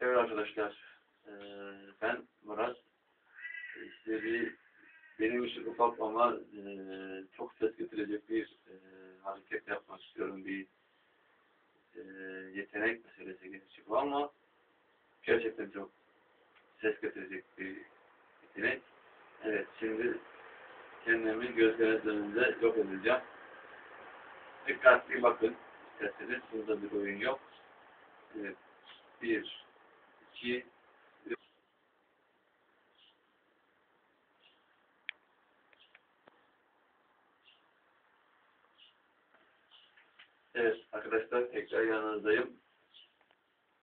Evet arkadaşlar, ben Murat. Size benim için ufak ama çok ses getirecek bir hareket yapmak istiyorum. Bir yetenek meselesi gerçi bu ama gerçekten çok ses getirecek bir yetenek. Evet, şimdi kendimi gözleriniz önünde yok edeceğim. Dikkatli bakın isterseniz. Burada bir oyun yok. Evet, 1, 2, evet arkadaşlar tekrar yanınızdayım.